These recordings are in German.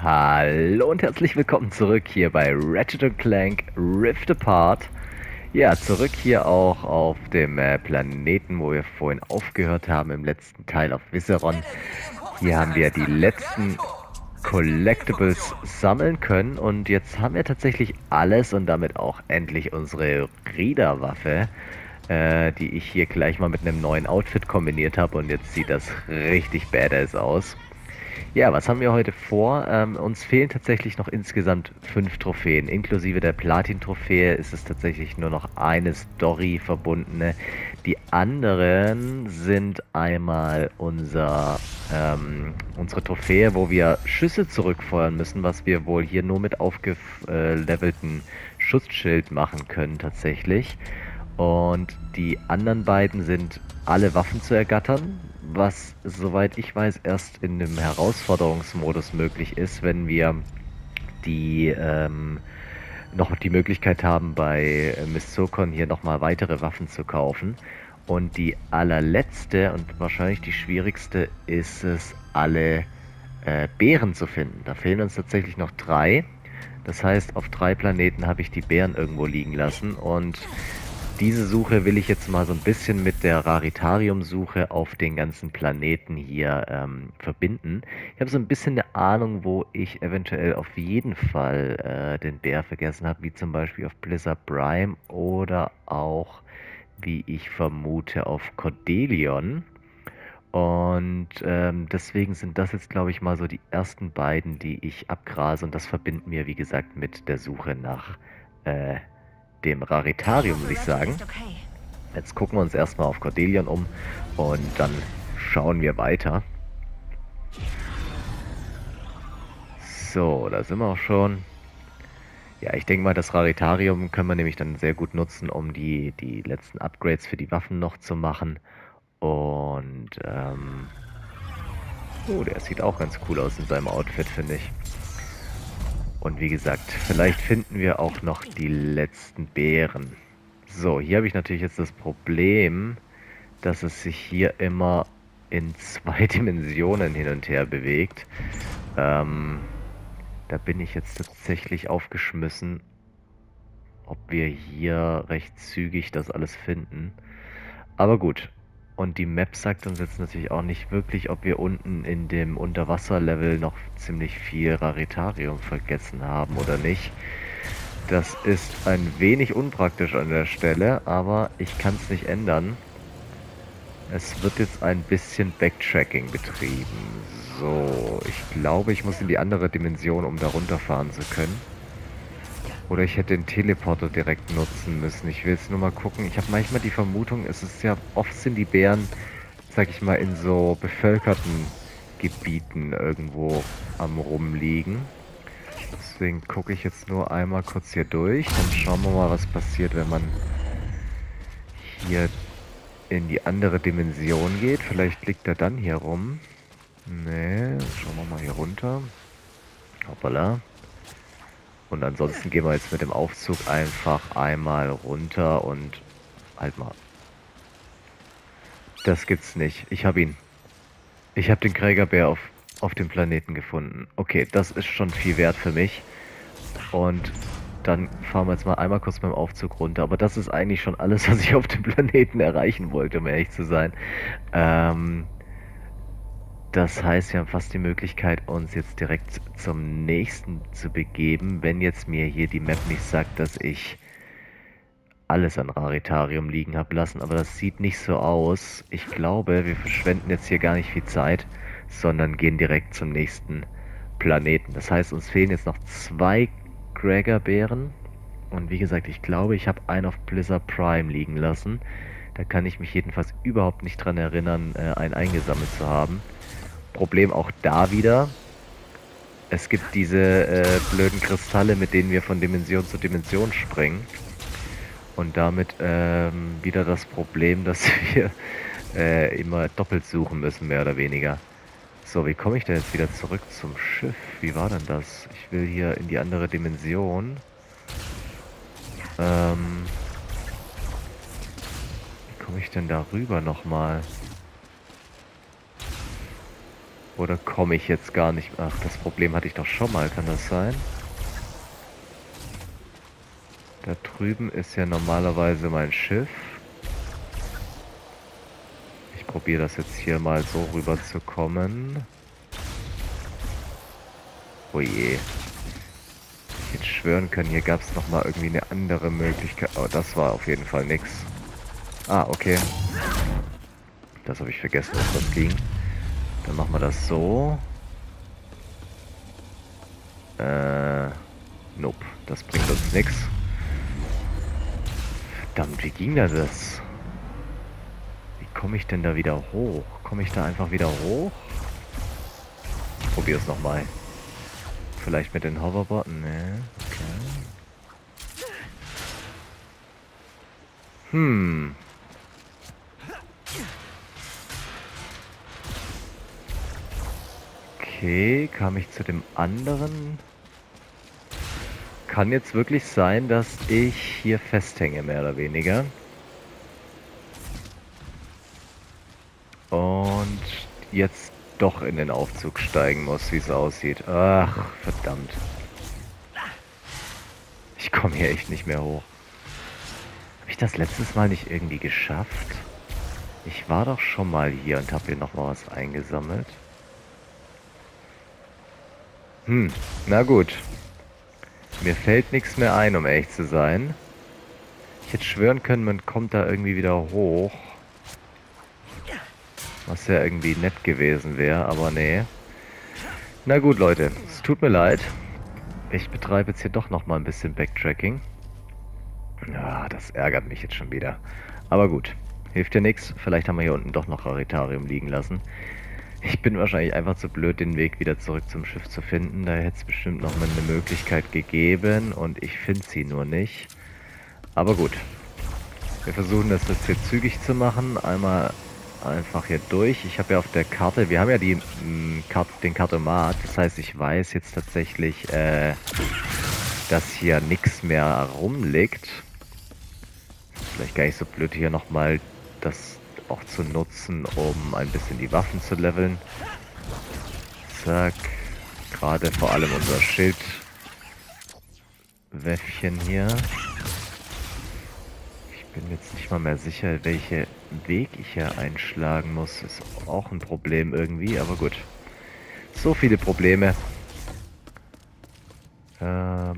Hallo und herzlich willkommen zurück hier bei Ratchet Clank Rift Apart. Ja, zurück hier auch auf dem Planeten, wo wir vorhin aufgehört haben, im letzten Teil auf Visceron. Hier haben wir die letzten Collectibles sammeln können und jetzt haben wir tatsächlich alles und damit auch endlich unsere Riederwaffe, die ich hier gleich mal mit einem neuen Outfit kombiniert habe und jetzt sieht das richtig badass aus. Ja, was haben wir heute vor? Uns fehlen tatsächlich noch insgesamt 5 Trophäen. Inklusive der Platin-Trophäe ist es tatsächlich nur noch eine Story verbundene. Die anderen sind einmal unsere Trophäe, wo wir Schüsse zurückfeuern müssen, was wir wohl hier nur mit aufgelevelten Schutzschild machen können tatsächlich. Und die anderen beiden sind alle Waffen zu ergattern, was, soweit ich weiß, erst in dem Herausforderungsmodus möglich ist, wenn wir die noch die Möglichkeit haben, bei Miss Zircon hier nochmal weitere Waffen zu kaufen. Und die allerletzte und wahrscheinlich die schwierigste ist es, alle Beeren zu finden. Da fehlen uns tatsächlich noch 3. Das heißt, auf 3 Planeten habe ich die Beeren irgendwo liegen lassen und diese Suche will ich jetzt mal so ein bisschen mit der Raritarium-Suche auf den ganzen Planeten hier verbinden. Ich habe so ein bisschen eine Ahnung, wo ich eventuell auf jeden Fall den Bär vergessen habe, wie zum Beispiel auf Blizzard Prime oder auch, wie ich vermute, auf Cordelion. Und deswegen sind das jetzt, glaube ich, mal so die ersten beiden, die ich abgrase. Und das verbinden wir, wie gesagt, mit der Suche nach äh, dem Raritarium, würde ich sagen. Jetzt gucken wir uns erstmal auf Cordelion um und dann schauen wir weiter. So, da sind wir auch schon. Ja, ich denke mal, das Raritarium können wir nämlich dann sehr gut nutzen, um die letzten Upgrades für die Waffen noch zu machen. Und, oh, der sieht auch ganz cool aus in seinem Outfit, finde ich. Und wie gesagt, vielleicht finden wir auch noch die letzten Beeren. So, hier habe ich natürlich jetzt das Problem, dass es sich hier immer in 2 Dimensionen hin und her bewegt. Da bin ich jetzt tatsächlich aufgeschmissen, ob wir hier recht zügig das alles finden. Aber gut. Und die Map sagt uns jetzt natürlich auch nicht wirklich, ob wir unten in dem Unterwasserlevel noch ziemlich viel Raritarium vergessen haben oder nicht. Das ist ein wenig unpraktisch an der Stelle, aber ich kann es nicht ändern. Es wird jetzt ein bisschen Backtracking betrieben. So, ich glaube, ich muss in die andere Dimension, um da runterfahren zu können. Oder ich hätte den Teleporter direkt nutzen müssen. Ich will jetzt nur mal gucken. Ich habe manchmal die Vermutung, es ist ja, oft sind die Bären, sag ich mal, in so bevölkerten Gebieten irgendwo am Rumliegen. Deswegen gucke ich jetzt nur einmal kurz hier durch. Dann schauen wir mal, was passiert, wenn man hier in die andere Dimension geht. Vielleicht liegt er dann hier rum. Nee, schauen wir mal hier runter. Hoppala. Und ansonsten gehen wir jetzt mit dem Aufzug einfach einmal runter und halt mal. Das gibt's nicht. Ich habe ihn. Ich habe den Krägerbär auf dem Planeten gefunden. Okay, das ist schon viel wert für mich. Und dann fahren wir jetzt mal einmal kurz mit dem Aufzug runter. Aber das ist eigentlich schon alles, was ich auf dem Planeten erreichen wollte, um ehrlich zu sein. Das heißt, wir haben fast die Möglichkeit, uns jetzt direkt zum nächsten zu begeben, wenn jetzt mir hier die Map nicht sagt, dass ich alles an Raritarium liegen habe lassen. Aber das sieht nicht so aus. Ich glaube, wir verschwenden jetzt hier gar nicht viel Zeit, sondern gehen direkt zum nächsten Planeten. Das heißt, uns fehlen jetzt noch 2 Gregor-Bären. Und wie gesagt, ich glaube, ich habe einen auf Blizzard Prime liegen lassen. Da kann ich mich jedenfalls überhaupt nicht dran erinnern, einen eingesammelt zu haben. Problem auch da wieder. Es gibt diese blöden Kristalle, mit denen wir von Dimension zu Dimension springen. Und damit wieder das Problem, dass wir immer doppelt suchen müssen, mehr oder weniger. So, wie komme ich denn jetzt wieder zurück zum Schiff? Wie war denn das? Ich will hier in die andere Dimension. Wie komme ich denn da rüber nochmal? Oder komme ich jetzt gar nicht? Ach, das Problem hatte ich doch schon mal, kann das sein? Da drüben ist ja normalerweise mein Schiff. Ich probiere das jetzt hier mal so rüber zu kommen. Oh je. Ich hätte schwören können, hier gab es nochmal irgendwie eine andere Möglichkeit. Oh, das war auf jeden Fall nix. Ah, okay. Das habe ich vergessen, dass das ging. Dann machen wir das so. Nope. Das bringt uns nichts. Verdammt, wie ging da das? Wie komme ich denn da wieder hoch? Komme ich da einfach wieder hoch? Ich probiere es nochmal. Vielleicht mit den Hoverboard? Ne, okay. Okay, kam ich zu dem anderen? Kann jetzt wirklich sein, dass ich hier festhänge, mehr oder weniger. Und jetzt doch in den Aufzug steigen muss, wie es aussieht. Ach, verdammt. Ich komme hier echt nicht mehr hoch. Habe ich das letztes Mal nicht irgendwie geschafft? Ich war doch schon mal hier und habe hier nochmal was eingesammelt. Na gut. Mir fällt nichts mehr ein, um ehrlich zu sein. Ich hätte schwören können, man kommt da irgendwie wieder hoch. Was ja irgendwie nett gewesen wäre, aber nee. Na gut, Leute. Es tut mir leid. Ich betreibe jetzt hier doch nochmal ein bisschen Backtracking. Ja, das ärgert mich jetzt schon wieder. Aber gut. Hilft ja nichts. Vielleicht haben wir hier unten doch noch Raritarium liegen lassen. Ich bin wahrscheinlich einfach zu blöd, den Weg wieder zurück zum Schiff zu finden. Da hätte es bestimmt noch mal eine Möglichkeit gegeben und ich finde sie nur nicht. Aber gut. Wir versuchen das jetzt hier zügig zu machen. Einmal einfach hier durch. Ich habe ja auf der Karte, wir haben ja den Kartomat. Das heißt, ich weiß jetzt tatsächlich, dass hier nichts mehr rumliegt. Vielleicht gar nicht so blöd, hier nochmal das auch zu nutzen, um ein bisschen die Waffen zu leveln. Zack. Gerade vor allem unser Schildwäffchen hier. Ich bin jetzt nicht mal mehr sicher, welchen Weg ich hier einschlagen muss. Ist auch ein Problem irgendwie, aber gut. So viele Probleme. Hier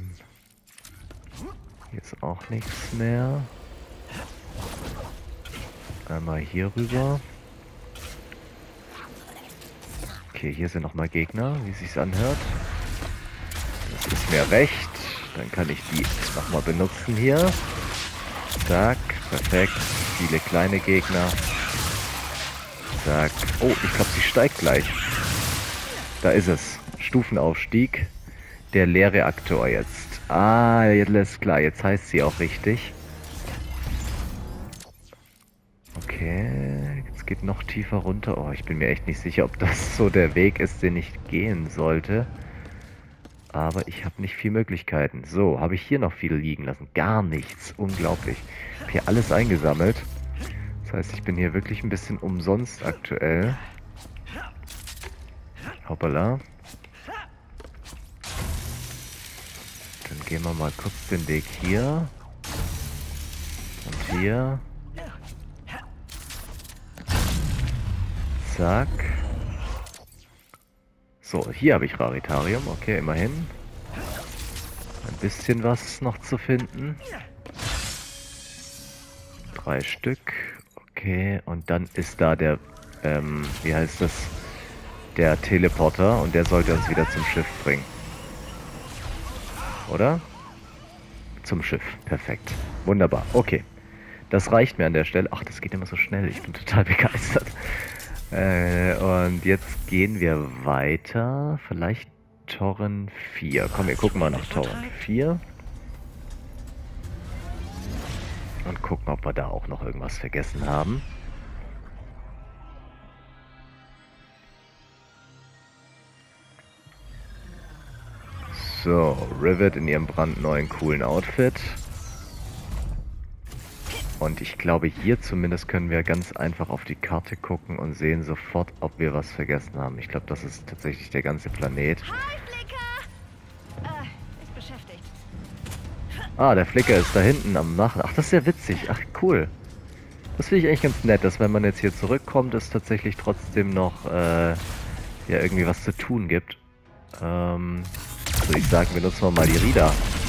ist auch nichts mehr. Einmal hier rüber. Okay, hier sind nochmal Gegner, wie es sich anhört. Das ist mir recht. Dann kann ich die nochmal benutzen hier. Zack, perfekt. Viele kleine Gegner. Zack. Oh, ich glaube, sie steigt gleich. Da ist es. Stufenaufstieg. Der Leerreaktor jetzt. Ah, jetzt ist klar. Jetzt heißt sie auch richtig. Okay, jetzt geht noch tiefer runter. Oh, ich bin mir echt nicht sicher, ob das so der Weg ist, den ich gehen sollte. Aber ich habe nicht viel Möglichkeiten. So, habe ich hier noch viel liegen lassen? Gar nichts. Unglaublich. Ich habe hier alles eingesammelt. Das heißt, ich bin hier wirklich ein bisschen umsonst aktuell. Hoppala. Dann gehen wir mal kurz den Weg hier. Und hier. Zack. So, hier habe ich Raritarium. Okay, immerhin. Ein bisschen was noch zu finden. 3 Stück. Okay, und dann ist da der, wie heißt das? Der Teleporter und der sollte uns wieder zum Schiff bringen. Oder? Zum Schiff. Perfekt. Wunderbar. Okay. Das reicht mir an der Stelle. Ach, das geht immer so schnell. Ich bin total begeistert. Und jetzt gehen wir weiter. Vielleicht Torren 4. Komm, wir gucken mal nach Torren 4. Und gucken, ob wir da auch noch irgendwas vergessen haben. So, Rivet in ihrem brandneuen coolen Outfit. Und ich glaube, hier zumindest können wir ganz einfach auf die Karte gucken und sehen sofort, ob wir was vergessen haben. Ich glaube, das ist tatsächlich der ganze Planet. Hi, Flicker! Ist beschäftigt. Ah, der Flicker ist da hinten am Machen. Ach, das ist ja witzig. Ach, cool. Das finde ich eigentlich ganz nett, dass wenn man jetzt hier zurückkommt, es tatsächlich trotzdem noch ja, irgendwie was zu tun gibt. Also ich sagen, wir nutzen mal die Rida.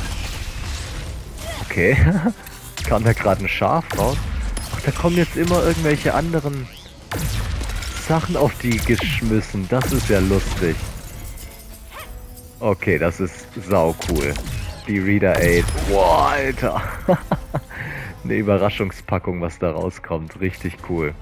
Okay. Kam da gerade ein Schaf raus? Ach, da kommen jetzt immer irgendwelche anderen Sachen auf die geschmissen. Das ist ja lustig. Okay, das ist sau cool. Die Reader 8. Boah, Alter. Eine Überraschungspackung, was da rauskommt. Richtig cool.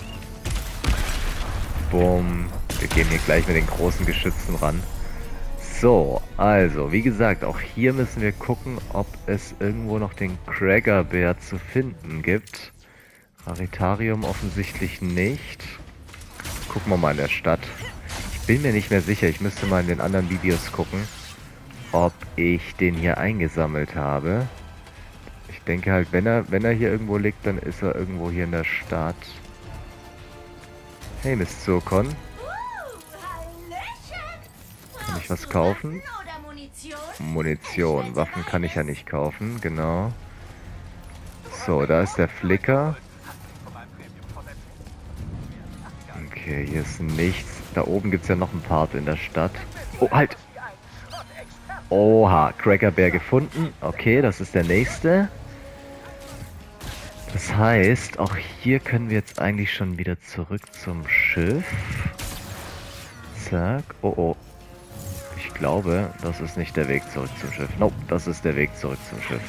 Boom. Wir gehen hier gleich mit den großen Geschützen ran. So, also, wie gesagt, auch hier müssen wir gucken, ob es irgendwo noch den Craggerbär zu finden gibt. Raritarium offensichtlich nicht. Gucken wir mal in der Stadt. Ich bin mir nicht mehr sicher, ich müsste mal in den anderen Videos gucken, ob ich den hier eingesammelt habe. Ich denke halt, wenn er hier irgendwo liegt, dann ist er irgendwo hier in der Stadt. Hey, Miss Zirkon. Kann ich was kaufen? Munition. Waffen kann ich ja nicht kaufen, genau. So, da ist der Flicker. Okay, hier ist nichts. Da oben gibt es ja noch einen Part in der Stadt. Oh, halt! Oha, Craggerbär gefunden. Okay, das ist der nächste. Das heißt, auch hier können wir jetzt eigentlich schon wieder zurück zum Schiff. Zack. Oh, oh. Ich glaube, das ist nicht der Weg zurück zum Schiff. Nope, das ist der Weg zurück zum Schiff.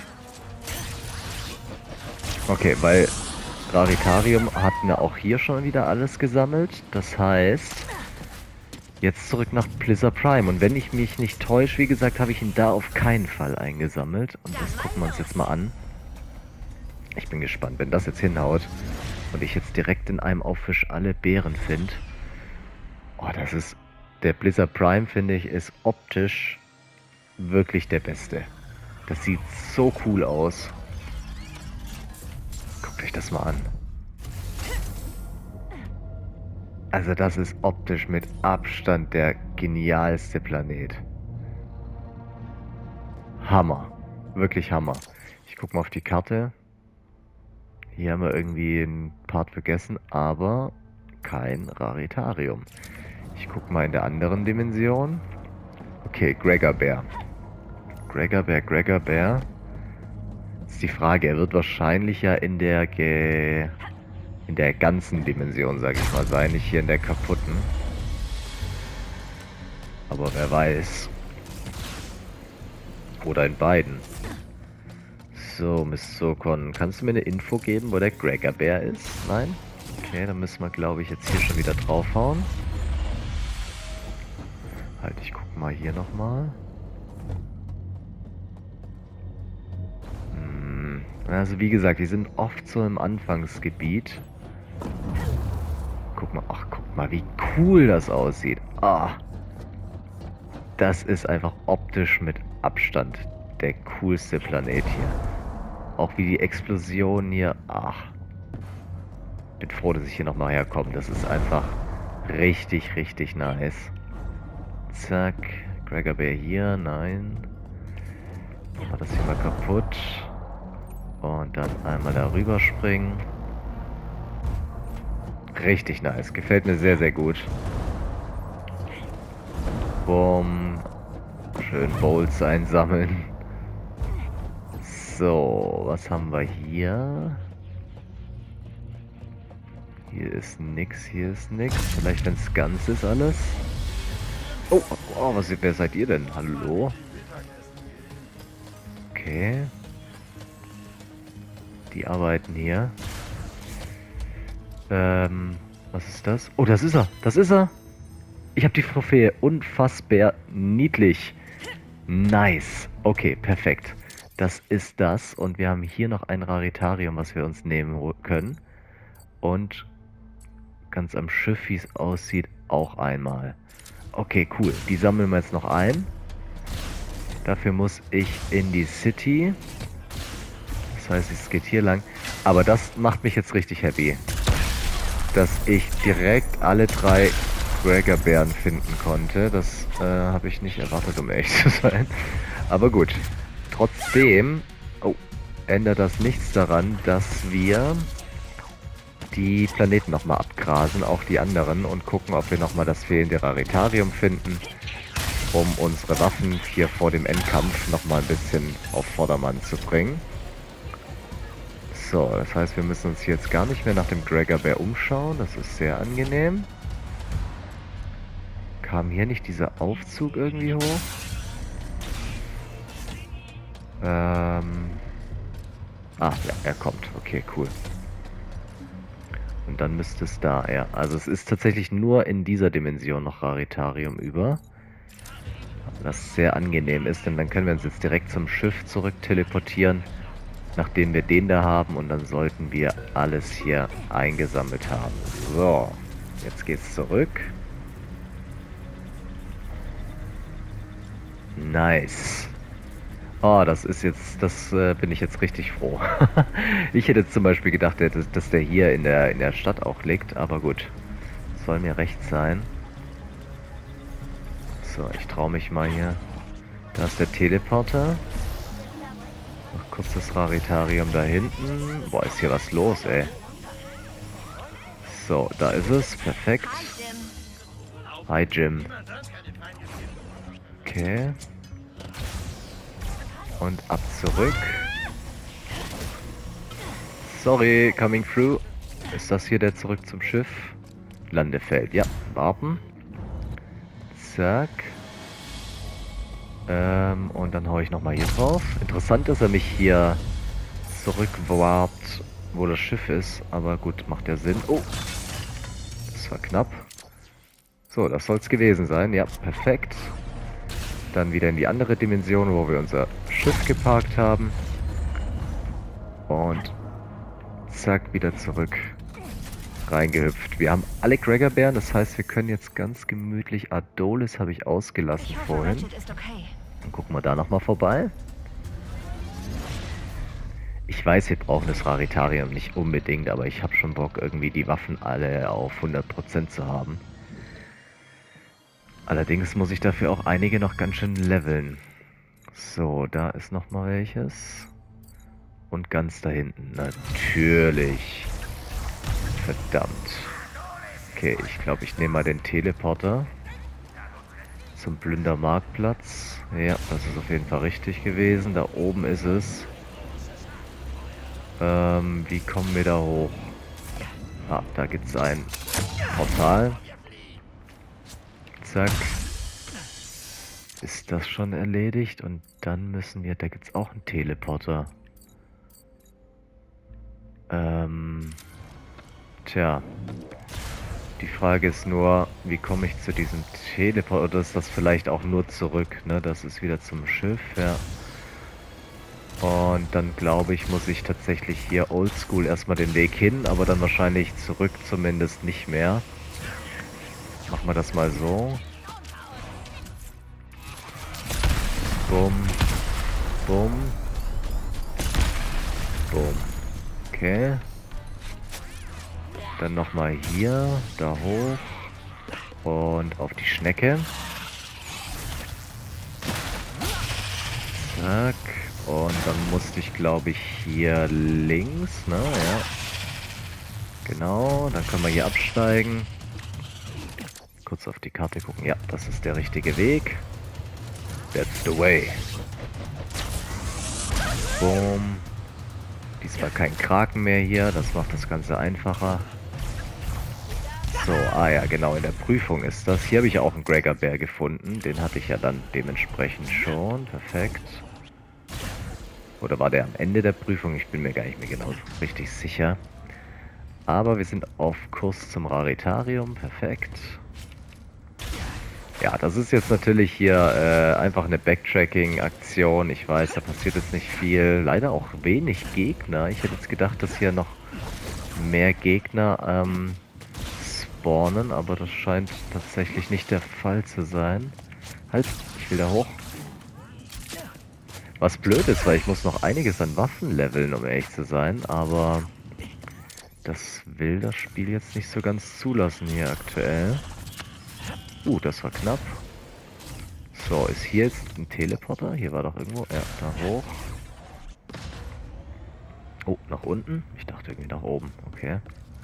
Okay, weil Raritarium hatten wir auch hier schon wieder alles gesammelt. Das heißt, jetzt zurück nach Blizzard Prime. Und wenn ich mich nicht täusche, wie gesagt, habe ich ihn da auf keinen Fall eingesammelt. Und das gucken wir uns jetzt mal an. Ich bin gespannt, wenn das jetzt hinhaut und ich jetzt direkt in einem Auffisch alle Beeren finde. Oh, das ist... Der Blizzard Prime, finde ich, ist optisch wirklich der beste. Das sieht so cool aus. Guckt euch das mal an. Also das ist optisch mit Abstand der genialste Planet. Hammer. Wirklich Hammer. Ich gucke mal auf die Karte. Hier haben wir irgendwie einen Part vergessen, aber kein Raritarium. Ich gucke mal in der anderen Dimension. Okay, Craggerbär. Craggerbär. Ist die Frage, er wird wahrscheinlich ja in der ganzen Dimension, sage ich mal, sein, nicht hier in der kaputten. Aber wer weiß. Oder in beiden. So, Miss Zirkon, kannst du mir eine Info geben, wo der Craggerbär ist? Nein? Okay, dann müssen wir, glaube ich, jetzt hier schon wieder draufhauen. Halt, ich guck mal hier nochmal. Also wie gesagt, die sind oft so im Anfangsgebiet. Guck mal, wie cool das aussieht. Ah, das ist einfach optisch mit Abstand der coolste Planet hier. Auch wie die Explosionen hier. Ach, bin froh, dass ich hier nochmal herkomme. Das ist einfach richtig, richtig nice. Zack, Craggerbär hier, nein. Machen wir das hier mal kaputt. Und dann einmal darüber springen. Richtig nice, gefällt mir sehr, sehr gut. Bumm. Schön Bowls einsammeln. So, was haben wir hier? Hier ist nix, hier ist nix. Vielleicht wenn es ganz ist alles. Oh, wer seid ihr denn? Hallo? Okay. Die arbeiten hier. Was ist das? Oh, das ist er! Das ist er! Ich habe die Trophäe. Unfassbar niedlich. Nice. Okay, perfekt. Das ist das. Und wir haben hier noch ein Raritarium, was wir uns nehmen können. Und ganz am Schiff, wie es aussieht, auch einmal. Okay, cool. Die sammeln wir jetzt noch ein. Dafür muss ich in die City. Das heißt, es geht hier lang. Aber das macht mich jetzt richtig happy. Dass ich direkt alle 3 Gregor-Bären finden konnte. Das habe ich nicht erwartet, um ehrlich zu sein. Aber gut. Trotzdem ändert das nichts daran, dass wir die Planeten nochmal abgrasen, auch die anderen, und gucken, ob wir nochmal das fehlende Raritarium finden, um unsere Waffen hier vor dem Endkampf nochmal ein bisschen auf Vordermann zu bringen. So, das heißt, wir müssen uns jetzt gar nicht mehr nach dem Gregor-Bär umschauen. Das ist sehr angenehm. Kam hier nicht dieser Aufzug irgendwie hoch? Ah, ja, er kommt. Okay, cool. Und dann müsste es da, ja. Also es ist tatsächlich nur in dieser Dimension noch Raritarium über. Was sehr angenehm ist, denn dann können wir uns jetzt direkt zum Schiff zurück teleportieren, nachdem wir den da haben, und dann sollten wir alles hier eingesammelt haben. So, jetzt geht's zurück. Nice. Oh, das ist jetzt, bin ich jetzt richtig froh. Ich hätte jetzt zum Beispiel gedacht, dass der hier in der Stadt auch liegt, aber gut. Soll mir recht sein. So, ich traue mich mal hier. Da ist der Teleporter. Noch kurz das Raritarium da hinten. Boah, ist hier was los, ey. So, da ist es. Perfekt. Hi, Jim. Okay. Und ab zurück. Sorry, coming through. Ist das hier der zurück zum Schiff? Landefeld, ja. Warten. Zack. Und dann haue ich nochmal hier drauf. Interessant, dass er mich hier zurückwarpt, wo das Schiff ist. Aber gut, macht ja Sinn. Oh, das war knapp. So, das soll es gewesen sein. Ja, perfekt. Dann wieder in die andere Dimension, wo wir unser Schiff geparkt haben. Und zack, wieder zurück reingehüpft. Wir haben alle Gregor-Bären, das heißt, wir können jetzt ganz gemütlich... Adolis habe ich ausgelassen vorhin. Okay. Dann gucken wir da nochmal vorbei. Ich weiß, wir brauchen das Raritarium nicht unbedingt, aber ich habe schon Bock, irgendwie die Waffen alle auf 100% zu haben. Allerdings muss ich dafür auch einige noch ganz schön leveln. So, da ist nochmal welches. Und ganz da hinten, natürlich. Verdammt. Okay, ich glaube, ich nehme mal den Teleporter zum Plündermarktplatz. Ja, das ist auf jeden Fall richtig gewesen. Da oben ist es. Wie kommen wir da hoch? Ah, da gibt es ein Portal. Zack. Ist das schon erledigt? Und dann müssen wir... Da gibt es auch einen Teleporter. Tja. Die Frage ist nur, wie komme ich zu diesem Teleporter? Oder ist das vielleicht auch nur zurück, ne? Das ist wieder zum Schiff, ja. Und dann glaube ich, muss ich tatsächlich hier oldschool erstmal den Weg hin, aber dann wahrscheinlich zurück zumindest nicht mehr. Machen wir das mal so. Bumm. Bumm. Bumm. Okay. Dann nochmal hier, da hoch und auf die Schnecke. Zack. Und dann musste ich, glaube ich, hier links, ne? Ja. Genau, dann können wir hier absteigen. Kurz auf die Karte gucken. Ja, das ist der richtige Weg. That's the way. Boom. Diesmal kein Kraken mehr hier, das macht das Ganze einfacher. So, ja, genau, in der Prüfung ist das. Hier habe ich auch einen Gregor-Bär gefunden. Den hatte ich ja dann dementsprechend schon. Perfekt. Oder war der am Ende der Prüfung? Ich bin mir gar nicht mehr genau richtig sicher. Aber wir sind auf Kurs zum Raritarium. Perfekt. Ja, das ist jetzt natürlich hier einfach eine Backtracking-Aktion. Ich weiß, da passiert jetzt nicht viel. Leider auch wenig Gegner. Ich hätte jetzt gedacht, dass hier noch mehr Gegner spawnen, aber das scheint tatsächlich nicht der Fall zu sein. Halt, ich will da hoch. Was blöd ist, weil ich muss noch einiges an Waffen leveln, um ehrlich zu sein, aber das will das Spiel jetzt nicht so ganz zulassen hier aktuell. Das war knapp. So, ist hier jetzt ein Teleporter? Hier war doch irgendwo... Ja, da hoch. Oh, nach unten? Ich dachte irgendwie nach oben. Okay.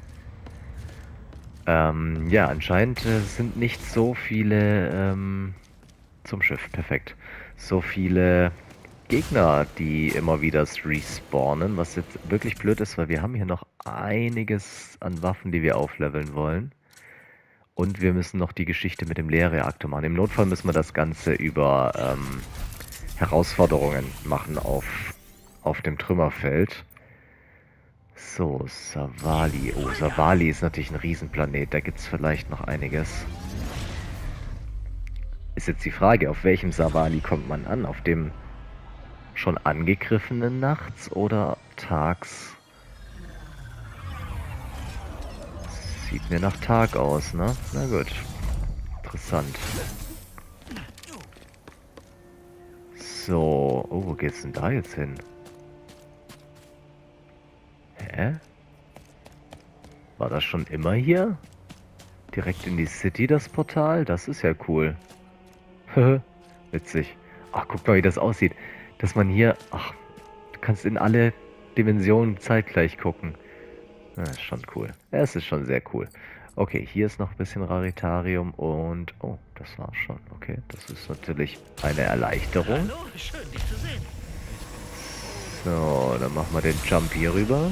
Ja, anscheinend sind nicht so viele... zum Schiff, perfekt. So viele Gegner, die immer wieder respawnen, was jetzt wirklich blöd ist, weil wir haben hier noch einiges an Waffen, die wir aufleveln wollen. Und wir müssen noch die Geschichte mit dem Leerreaktor machen. Im Notfall müssen wir das Ganze über Herausforderungen machen auf dem Trümmerfeld. So, Savali. Oh, Savali ist natürlich ein Riesenplanet. Da gibt es vielleicht noch einiges. Ist jetzt die Frage, auf welchem Savali kommt man an? Auf dem schon angegriffenen nachts oder tags? Sieht mir nach Tag aus, ne? Na gut. Interessant. So. Oh, wo geht's denn da jetzt hin? Hä? War das schon immer hier? Direkt in die City, das Portal? Das ist ja cool. Witzig. Ach, guck mal, wie das aussieht. Dass man hier... Ach, du kannst in alle Dimensionen zeitgleich gucken. Das ist schon cool. Ja, es ist schon sehr cool. Okay, hier ist noch ein bisschen Raritarium und... Oh, das war's schon. Okay, das ist natürlich eine Erleichterung. Hallo, schön, dich zu sehen. So, dann machen wir den Jump hier rüber.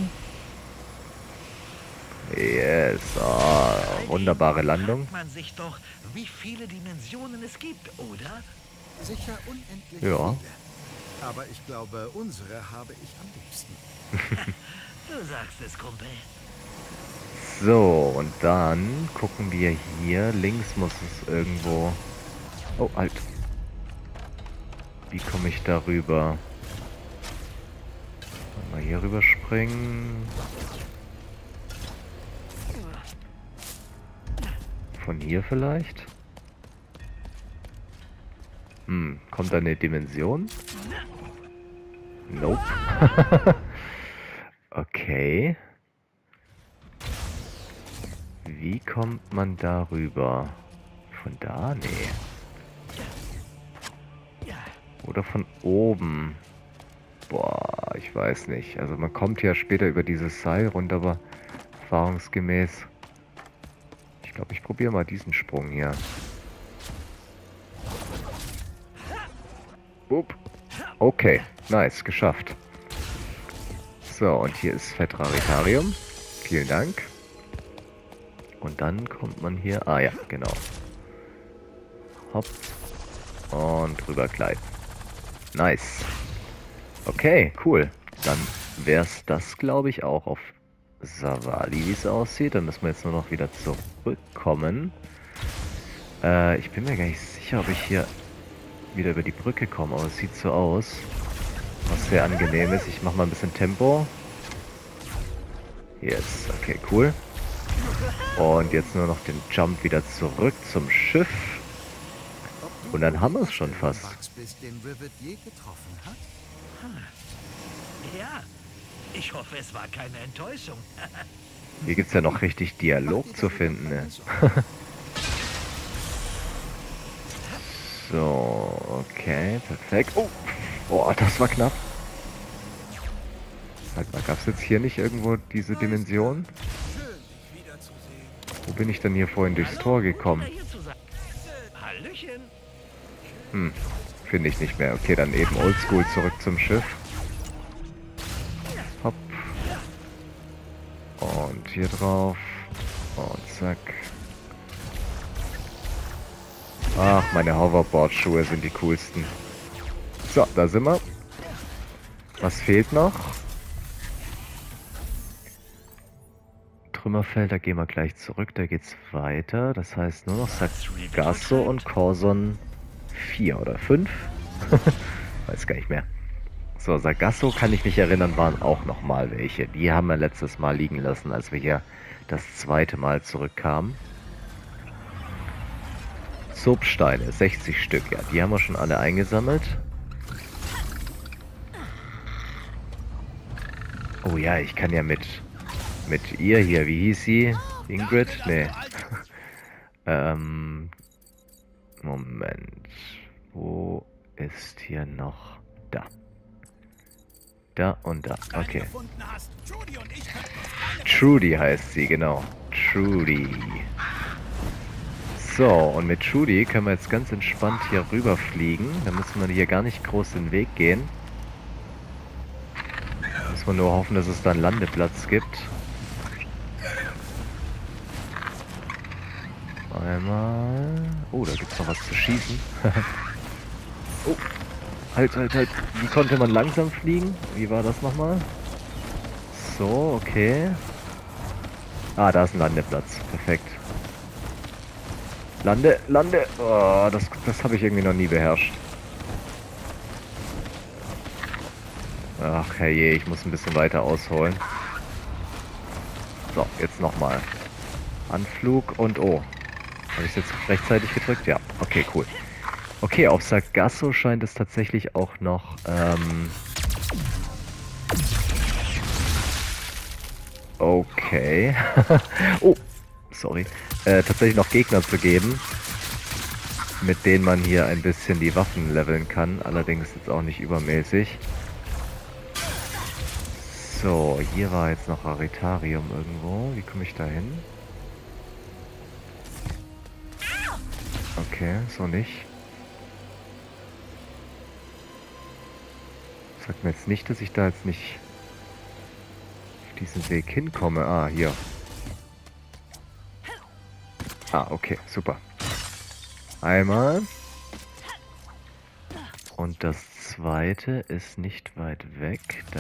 Yes, wunderbare Landung. Fragt man sich doch, wie viele Dimensionen es gibt, oder? Sicher unendlich Ja. viele. Aber ich glaube, unsere habe ich am liebsten. Du sagst es, Kumpel. So, und dann gucken wir hier. Links muss es irgendwo... Oh, halt. Wie komme ich da rüber? Mal hier rüber springen. Von hier vielleicht? Kommt da eine Dimension? Nope. Okay. Wie kommt man da rüber? Von da? Nee. Oder von oben? Boah, ich weiß nicht. Also man kommt ja später über dieses Seil runter, aber erfahrungsgemäß... Ich glaube, ich probiere mal diesen Sprung hier. Upp. Okay, nice, geschafft. So, und hier ist Fetraritarium. Vielen Dank. Und dann kommt man hier... Ah ja, genau. Hopp. Und rüber gleiten. Nice. Okay, cool. Dann wäre es das, glaube ich, auch auf Savali, wie es aussieht. Dann müssen wir jetzt nur noch wieder zurückkommen. Ich bin mir gar nicht sicher, ob ich hier wieder über die Brücke komme, aber es sieht so aus. Was sehr angenehm ist. Ich mache mal ein bisschen Tempo. Yes, okay, cool. Und jetzt nur noch den Jump wieder zurück zum Schiff. Und dann haben wir es schon fast. Den Rivet je getroffen hat? Ja, ich hoffe, es war keine Enttäuschung. Hier gibt es ja noch richtig Dialog zu finden. Ne? So, okay, perfekt. Oh, boah, das war knapp. Halt mal, gab es jetzt hier nicht irgendwo diese Dimension? Wo bin ich denn hier vorhin durchs Tor gekommen? Hallöchen. Finde ich nicht mehr. Okay, dann eben oldschool zurück zum Schiff. Hopp. Und hier drauf. Und zack. Ach, meine Hoverboard-Schuhe sind die coolsten. So, da sind wir. Was fehlt noch? Trümmerfeld, da gehen wir gleich zurück. Da geht's weiter. Das heißt nur noch Sargasso und Corson 4 oder 5. Weiß gar nicht mehr. So, Sargasso, kann ich mich erinnern, waren auch nochmal welche. Die haben wir letztes Mal liegen lassen, als wir hier das zweite Mal zurückkamen. Soapsteine, 60 Stück, ja, die haben wir schon alle eingesammelt. Oh ja, ich kann ja mit ihr hier, wie hieß sie? Ingrid? Nee. Moment. Wo ist hier noch? Da. Da und da. Okay. Trudy heißt sie, genau. Trudy. So, und mit Trudy können wir jetzt ganz entspannt hier rüberfliegen. Da müssen wir hier gar nicht groß den Weg gehen. Muss man nur hoffen, dass es da einen Landeplatz gibt. Einmal. Oh, da gibt's noch was zu schießen. Oh. Halt. Wie konnte man langsam fliegen? Wie war das nochmal? So, okay. Ah, da ist ein Landeplatz. Perfekt. Lande. Oh, das habe ich irgendwie noch nie beherrscht. Ach, herrje, ich muss ein bisschen weiter ausholen. So, jetzt nochmal. Anflug und oh. Habe ich es jetzt rechtzeitig gedrückt? Ja, okay, cool. Okay, auf Sargasso scheint es tatsächlich auch noch, okay. Oh, sorry. Tatsächlich noch Gegner zu geben, mit denen man hier ein bisschen die Waffen leveln kann. Allerdings jetzt auch nicht übermäßig. So, hier war jetzt noch Aritarium irgendwo. Wie komme ich da hin? Okay, so nicht. Sagt mir jetzt nicht, dass ich da jetzt nicht auf diesen Weg hinkomme. Ah, hier. Ah, okay, super. Einmal. Und das zweite ist nicht weit weg. Da.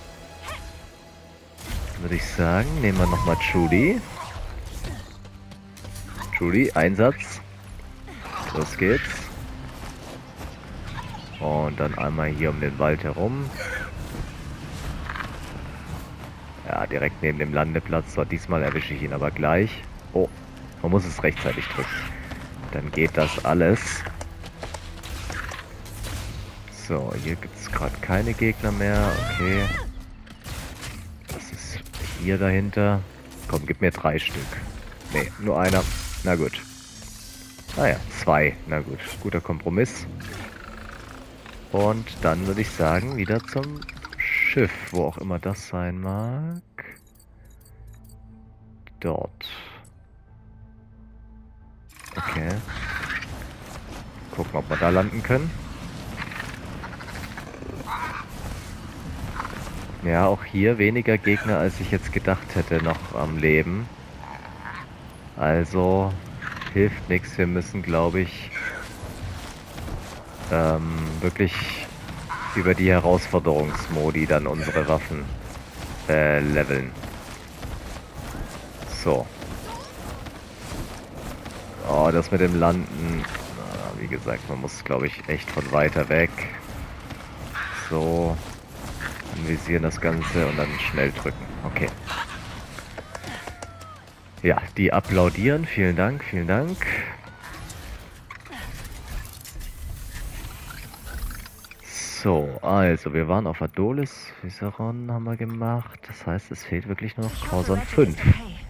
Würde ich sagen, nehmen wir nochmal Trudy. Trudy, Einsatz. Los geht's. Und dann einmal hier um den Wald herum. Ja, direkt neben dem Landeplatz. So, diesmal erwische ich ihn aber gleich. Oh, man muss es rechtzeitig drücken. Dann geht das alles. So, hier gibt es gerade keine Gegner mehr. Okay. Das ist hier dahinter. Komm, gib mir 3 Stück. Nee, nur einer. Na gut. Naja, 2. Na gut, guter Kompromiss. Und dann würde ich sagen, wieder zum Schiff, wo auch immer das sein mag. Dort. Okay. Gucken, ob wir da landen können. Ja, auch hier weniger Gegner, als ich jetzt gedacht hätte, noch am Leben. Also hilft nichts. Wir müssen, glaube ich, wirklich über die Herausforderungsmodi dann unsere Waffen leveln. So. Oh, das mit dem Landen. Wie gesagt, man muss, glaube ich, echt von weiter weg. So. Anvisieren das Ganze und dann schnell drücken. Okay. Ja, die applaudieren. Vielen Dank, vielen Dank. So, also wir waren auf Adolis, Viseron haben wir gemacht. Das heißt, es fehlt wirklich nur noch Corson 5.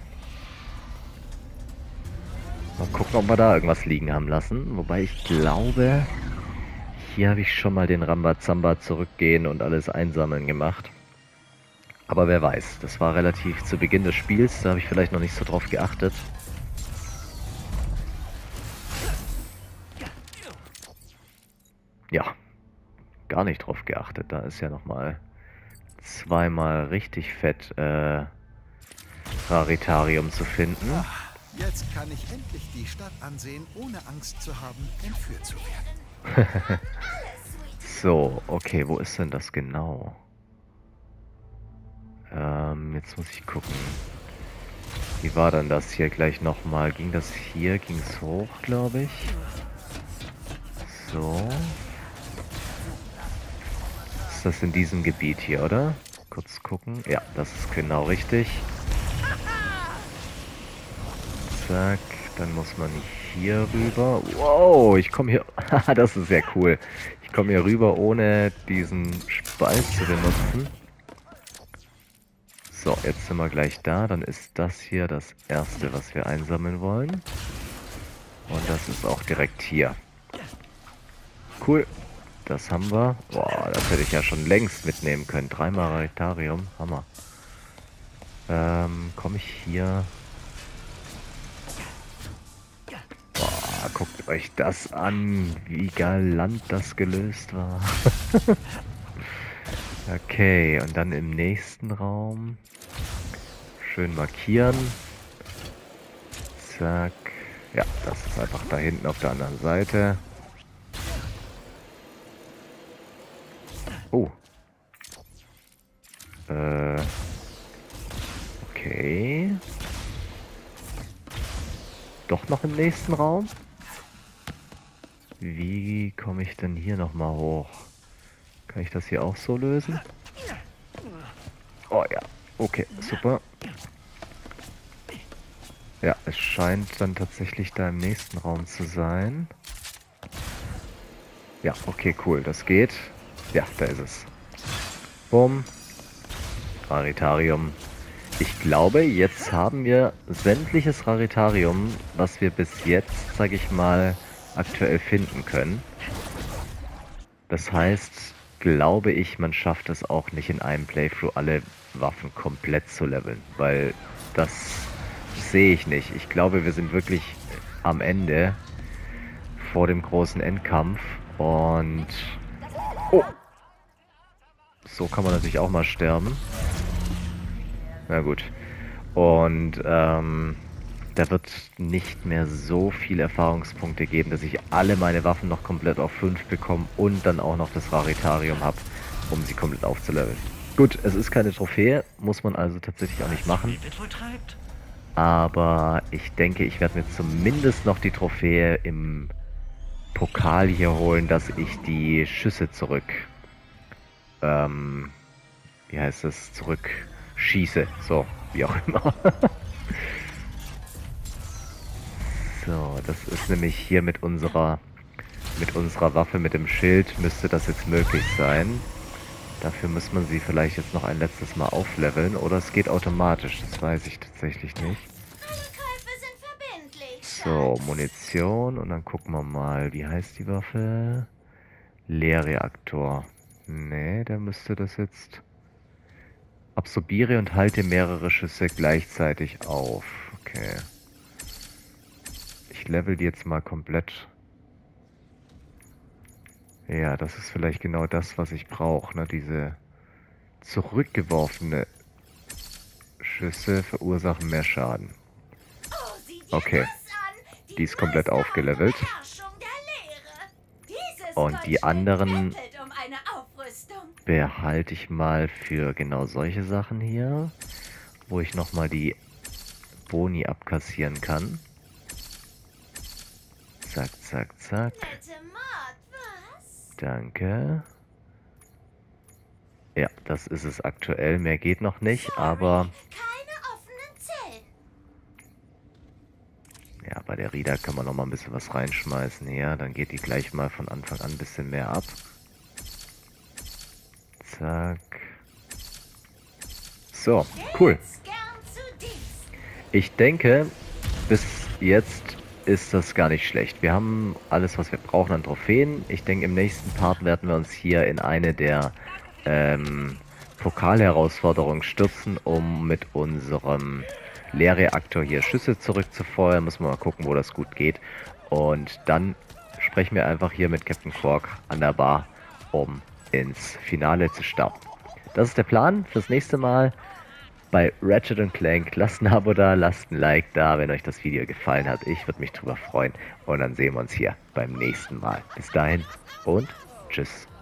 Mal gucken, ob wir da irgendwas liegen haben lassen. Wobei ich glaube, hier habe ich schon mal den Rambazamba zurückgehen und alles einsammeln gemacht. Aber wer weiß, das war relativ zu Beginn des Spiels, da habe ich vielleicht noch nicht so drauf geachtet. Ja, gar nicht drauf geachtet. Da ist ja nochmal zweimal richtig fett Raritarium zu finden. Jetzt kann ich endlich die Stadt ansehen, ohne Angst zu haben, entführt zu werden. So, okay, wo ist denn das genau? Jetzt muss ich gucken. Wie war denn das hier gleich nochmal? Ging das hier? Ging es hoch, glaube ich? So. Ist das in diesem Gebiet hier, oder? Kurz gucken. Ja, das ist genau richtig. Zack, dann muss man hier rüber. Wow, ich komme hier... Haha, das ist sehr cool. Ich komme hier rüber, ohne diesen Spalt zu benutzen. So, jetzt sind wir gleich da. Dann ist das hier das erste, was wir einsammeln wollen. Und das ist auch direkt hier. Cool. Das haben wir. Boah, das hätte ich ja schon längst mitnehmen können. 3-mal Raritarium. Hammer. Komme ich hier... Boah, guckt euch das an, wie galant das gelöst war. Okay, und dann im nächsten Raum schön markieren. Zack. Ja, das ist einfach da hinten auf der anderen Seite. Oh. Okay. Doch noch im nächsten Raum? Wie komme ich denn hier nochmal hoch? Kann ich das hier auch so lösen? Oh ja, okay, super. Ja, es scheint dann tatsächlich da im nächsten Raum zu sein. Ja, okay, cool, das geht. Ja, da ist es. Bumm. Raritarium. Ich glaube, jetzt haben wir sämtliches Raritarium, was wir bis jetzt, sage ich mal, aktuell finden können. Das heißt, glaube ich, man schafft es auch nicht in einem Playthrough alle Waffen komplett zu leveln, weil das sehe ich nicht. Ich glaube, wir sind wirklich am Ende vor dem großen Endkampf und... Oh! So kann man natürlich auch mal sterben. Na gut. Und da wird nicht mehr so viele Erfahrungspunkte geben, dass ich alle meine Waffen noch komplett auf 5 bekomme und dann auch noch das Raritarium habe, um sie komplett aufzuleveln. Gut, es ist keine Trophäe, muss man also tatsächlich auch nicht machen. Aber ich denke, ich werde mir zumindest noch die Trophäe im Pokal hier holen, dass ich die Schüsse zurück... wie heißt das? Zurückschieße. So, wie auch immer. So, das ist nämlich hier mit unserer Waffe, mit dem Schild, müsste das jetzt möglich sein. Dafür muss man sie vielleicht jetzt noch ein letztes Mal aufleveln. Oder es geht automatisch, das weiß ich tatsächlich nicht. So, Munition und dann gucken wir mal, wie heißt die Waffe? Leerreaktor. Nee, der müsste das jetzt... Absorbiere und halte mehrere Schüsse gleichzeitig auf. Okay. Ich level die jetzt mal komplett. Ja, das ist vielleicht genau das, was ich brauche, ne? Diese zurückgeworfene Schüsse verursachen mehr Schaden. Okay. Die ist komplett aufgelevelt. Und die anderen behalte ich mal für genau solche Sachen hier, wo ich nochmal die Boni abkassieren kann. Zack, zack, zack. Danke. Ja, das ist es aktuell. Mehr geht noch nicht, aber... Ja, bei der Rida kann man noch mal ein bisschen was reinschmeißen hier. Dann geht die gleich mal von Anfang an ein bisschen mehr ab. Zack. So, cool. Ich denke, bis jetzt ist das gar nicht schlecht. Wir haben alles, was wir brauchen an Trophäen. Ich denke, im nächsten Part werden wir uns hier in eine der Pokalherausforderungen stürzen, um mit unserem Leerreaktor hier Schüsse zurückzufeuern. Muss man mal gucken, wo das gut geht. Und dann sprechen wir einfach hier mit Captain Quark an der Bar, um ins Finale zu starten. Das ist der Plan fürs nächste Mal bei Ratchet & Clank. Lasst ein Abo da, lasst ein Like da, wenn euch das Video gefallen hat. Ich würde mich drüber freuen. Und dann sehen wir uns hier beim nächsten Mal. Bis dahin und tschüss.